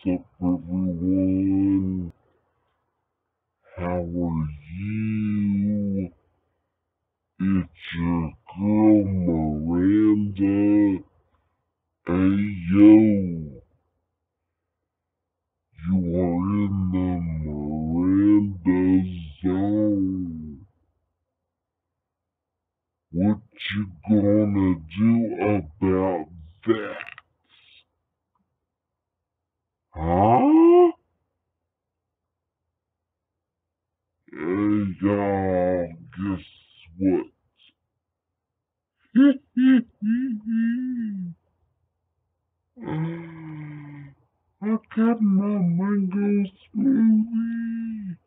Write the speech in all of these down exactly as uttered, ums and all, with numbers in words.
up, everyone? How are you? It's your girl Miranda. Hey yo, you are in the Miranda zone. What you gonna do about that? Huh? Hey y'all, guess what? I got my mango smoothie.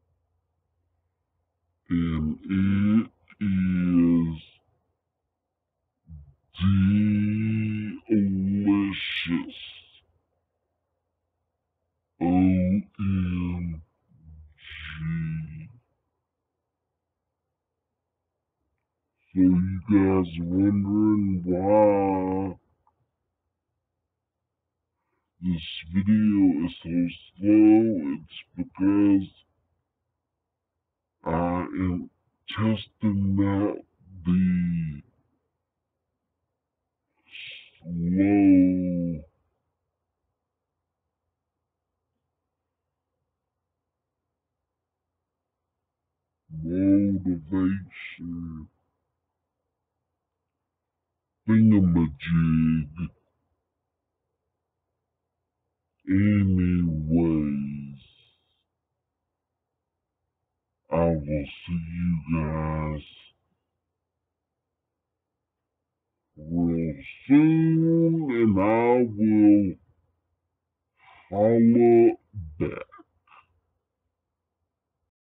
And it is delicious. O M G. So you guys wondering why this video is so slow? It's because I am testing out the slow motivation thingamajig. Anyways, I will see you guys real soon, and I will holla back.